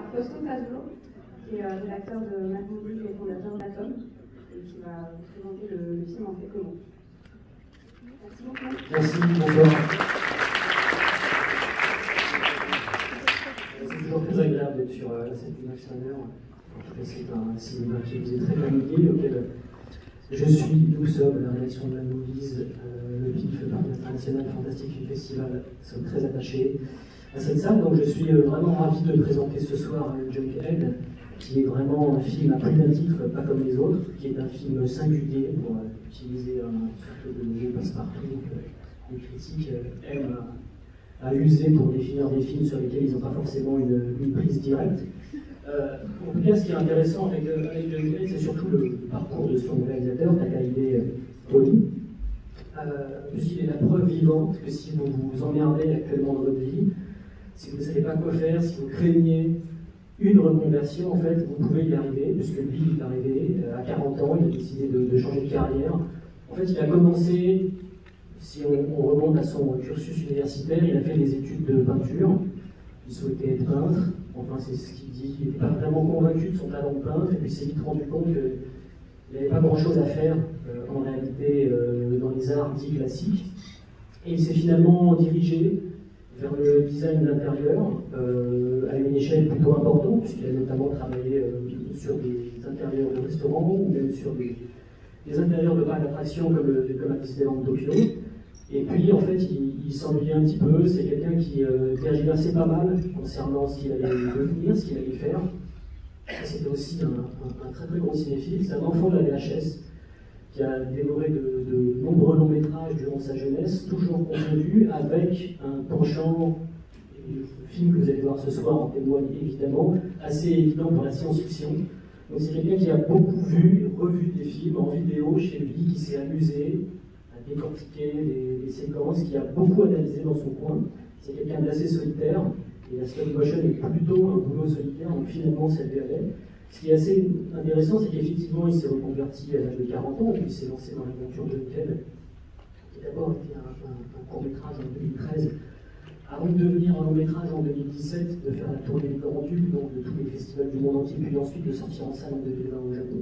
Fausto Tazzo, qui est rédacteur de Mad Movies et fondateur d'Atom, et qui va vous présenter le film en quelques mots. Merci beaucoup. Merci, bonsoir. C'est toujours très agréable d'être sur cette image sonore. C'est un cinéma qui vous est très familier, auquel je suis. Nous sommes à la rédaction de Mad Movies, le PIF, le Parc international Fantastic Film Festival, sommes très attachés à cette salle. Donc je suis vraiment ravi de présenter ce soir Junkhead, qui est vraiment un film à plus d'un titre, pas comme les autres, qui est un film singulier, pour utiliser un sorte de mot passe-partout que les critiques aiment à user pour définir des films sur lesquels ils n'ont pas forcément une prise directe. En tout cas, ce qui est intéressant avec Junkhead, c'est surtout le parcours de son réalisateur, Takahide Toni, puisqu'il est la preuve vivante que si vous vous emmerdez actuellement dans votre vie, si vous ne savez pas quoi faire, si vous craignez une reconversion, en fait, vous pouvez y arriver, puisque lui, il est arrivé à 40 ans, il a décidé de changer de carrière. En fait, il a commencé, si on remonte à son cursus universitaire, il a fait des études de peinture, il souhaitait être peintre, enfin c'est ce qu'il dit, il n'était pas vraiment convaincu de son talent de peintre, et puis il s'est vite rendu compte qu'il n'y avait pas grand-chose à faire en réalité dans les arts dits classiques, et il s'est finalement dirigé vers le design d'intérieur à une échelle plutôt importante, puisqu'il a notamment travaillé sur des intérieurs de restaurants ou même sur des intérieurs de parcs d'attractions comme à Disneyland Tokyo. Et puis en fait, il s'ennuyait un petit peu. C'est quelqu'un qui tergiversait pas mal concernant ce qu'il allait devenir, ce qu'il allait faire. C'était aussi un très très gros cinéphile. C'est un enfant de la VHS qui a dévoré de nombreux longs métrages durant sa jeunesse, toujours confondu avec un penchant, et le film que vous allez voir ce soir en témoigne évidemment, assez évident pour la science-fiction. Donc c'est quelqu'un qui a beaucoup vu et revu des films en vidéo chez lui, qui s'est amusé à décortiquer les séquences, qui a beaucoup analysé dans son coin. C'est quelqu'un d'assez solitaire, et la stop motion est plutôt un boulot solitaire, donc finalement ça lui allait. Ce qui est assez intéressant, c'est qu'effectivement, il s'est reconverti à l'âge de 40 ans, et puis il s'est lancé dans l'aventure de Junkhead, qui d'abord était un court-métrage en 2013, avant de devenir un long-métrage en 2017, de faire la tournée des grands tubes, donc de tous les festivals du monde entier, puis ensuite de sortir en salle en 2020 au Japon.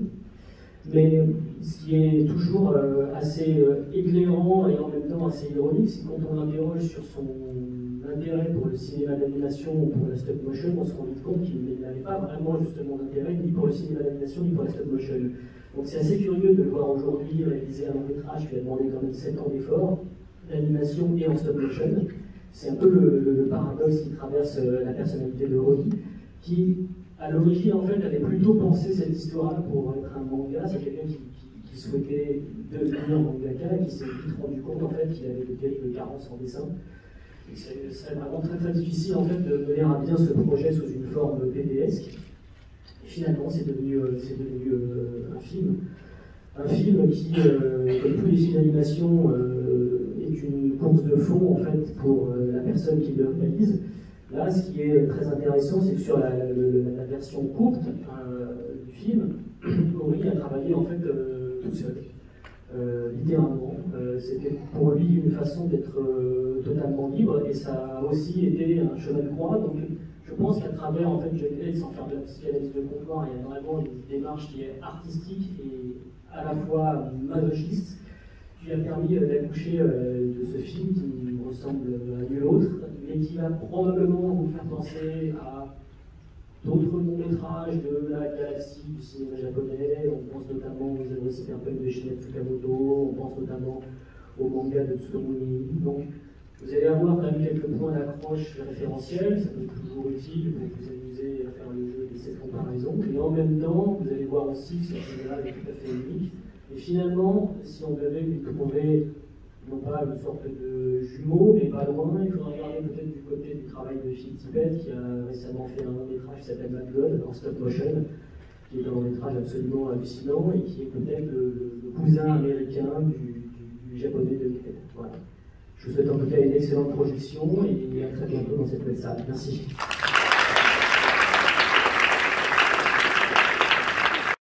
Mais ce qui est toujours assez éclairant et en même temps assez ironique, c'est quand on l'interroge sur son intérêt pour le cinéma d'animation ou pour la stop motion, on se rend vite compte qu'il n'avait pas vraiment justement d'intérêt ni pour le cinéma d'animation ni pour la stop motion. Donc c'est assez curieux de le voir aujourd'hui réaliser un long métrage qui a demandé quand même 7 ans d'efforts d'animation et en stop motion. C'est un peu le paradoxe qui traverse la personnalité de Rodi, qui à l'origine en fait avait plutôt pensé cette histoire pour être un manga. C'est quelqu'un qui souhaitait devenir mangaka et qui s'est vite rendu compte en fait qu'il avait de terribles carences en dessin. Ce serait vraiment très très difficile en fait de mener à bien ce projet sous une forme BDesque. Et finalement, c'est devenu un film. Un film qui, comme tous les films d'animation, est une course de fond en fait pour la personne qui le réalise. Là, ce qui est très intéressant, c'est que sur la version courte du film, Ori a travaillé en fait tout seul. Littéralement. C'était pour lui une façon d'être totalement libre, et ça a aussi été un chemin de croix. Donc je pense qu'à travers en fait Junkhead, sans faire de la psychanalyse de comptoir, il y a vraiment une démarche qui est artistique et à la fois masochiste, qui a permis d'accoucher de ce film qui ressemble à nul autre, mais qui va probablement vous faire penser à d'autres longs métrages de la galaxie du cinéma japonais. On pense notamment aux œuvres cyberpunk de Shinya Tsukamoto, on pense notamment au manga de Tsutomori. Donc vous allez avoir quand même quelques points d'accroche référentiels, ça peut être toujours utile pour vous amuser à faire le jeu de cette comparaison. Et en même temps, vous allez voir aussi que ce cinéma est tout à fait unique. Et finalement, si on devait lui trouver non pas une sorte de jumeau, mais pas loin, il faudra regarder peut-être du côté du travail de Phil Tippett, qui a récemment fait un long métrage qui s'appelle Mad God, en stop motion, qui est un long métrage absolument hallucinant et qui est peut-être le cousin américain du japonais de Junkhead. Voilà. Je vous souhaite en tout cas une excellente projection et à très bientôt dans cette belle salle. Merci.